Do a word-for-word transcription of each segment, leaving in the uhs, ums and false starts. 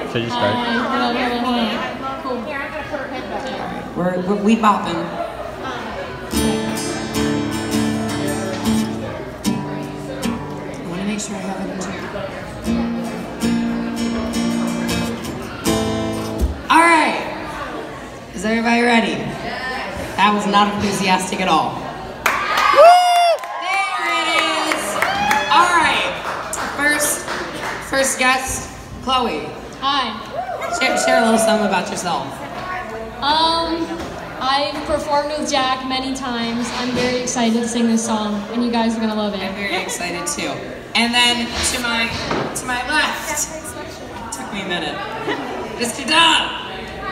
So you start. Hi. Hello, hello, hello. Cool. Here, I'm gonna put her head back. We're, we're we bopping. I want to make sure I have it too. All right. Is everybody ready? That was not enthusiastic at all. There it is. All right. First, first guest, Chloe. Hi. Share, share a little something about yourself. Um, I've performed with Jack many times. I'm very excited to sing this song, and you guys are gonna love I'm it. very excited too. And then to my to my left, took me a minute, Mister Don.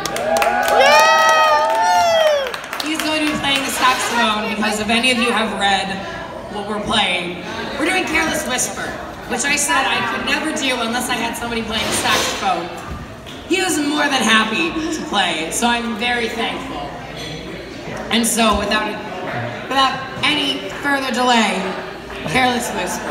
He's going to be playing the saxophone because if any of you have read what we're playing, we're doing Careless Whisper, which I said I could never do unless I had somebody playing the saxophone. He was more than happy to play, so I'm very thankful. And so, without without any further delay, Careless Whisper.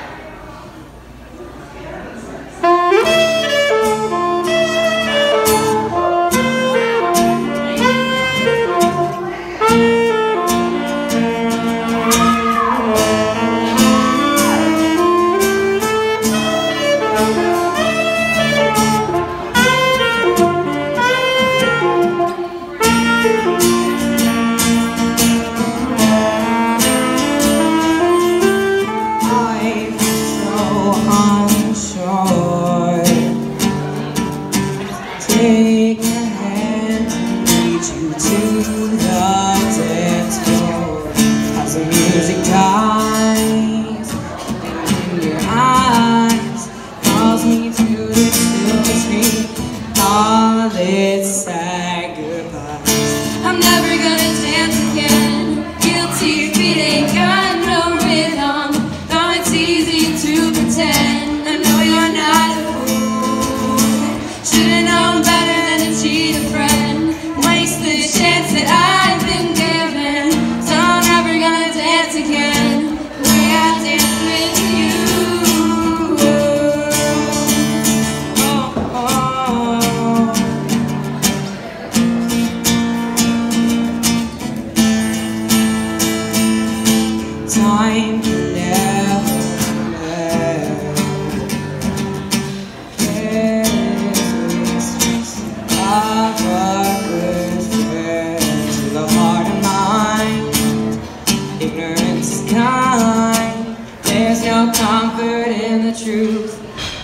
Take a hand and lead you to the dance floor. As the music dies and in your eyes calls me to the silver screen. All its sad goodbyes. I'm never gonna dance again. Guilty feet ain't got no rhythm. Though it's easy to pretend. I know you're not a fool. Should've known better than to cheat a friend. Waste the chance that I've been given. So I'm never gonna dance again the way I danced with you. Oh, oh. Time can never compare. To the heart of mine, ignorance is kind. There's no comfort in the truth.